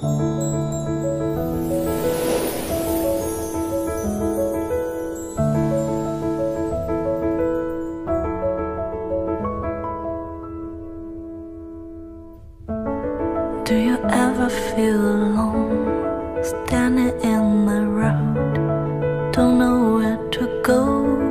Do you ever feel alone, standing in the road, don't know where to go?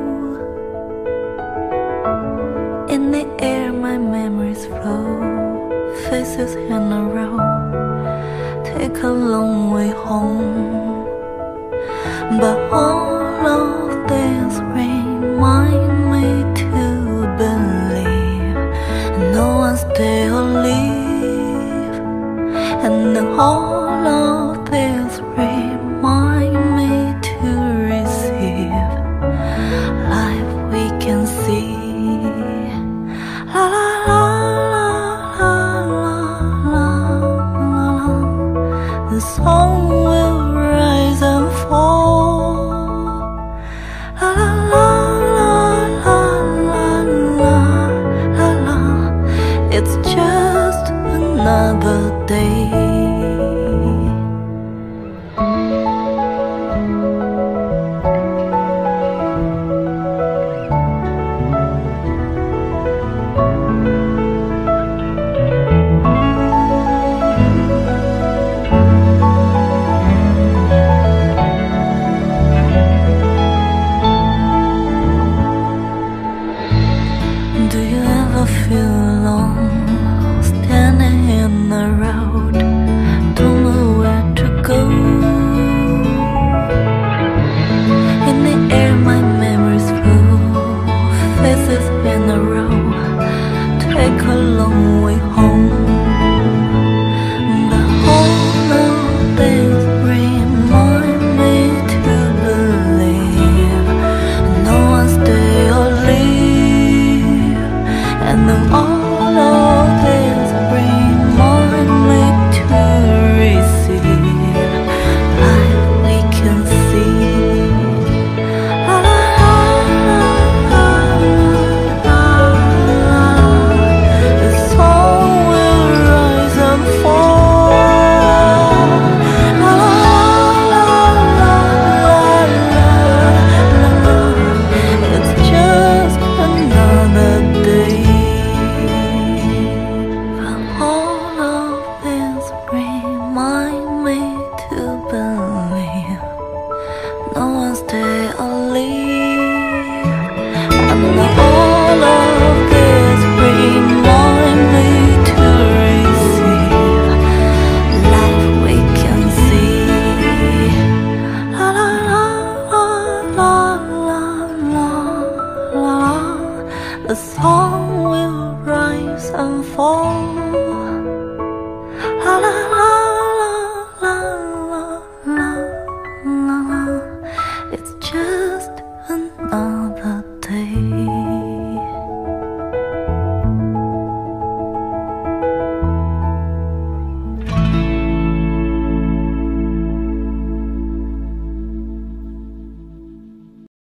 In the air my memories flow, faces in a row, take a long way home. But all of this remind me to believe no one's there or leave. And all of this remind me to receive life we can see. La la la la la la la. The sun will rise and fall. La la la la la la la la. It's just another day. Do you ever feel alone, standing in the road, don't know where to go? In the air my memories flow, faces in a row, take a long way home. The whole of this remind me to believe no one's there or leave. And then all of this remind me to receive life we can see. La la la la la la. The sun will rise and fall. La la la la la la. It's just another day. All of this remind me to believe no one's there or leave. And all of this remind me to receive life we can see. La la la la la la la. The sun will rise and fall. La la la.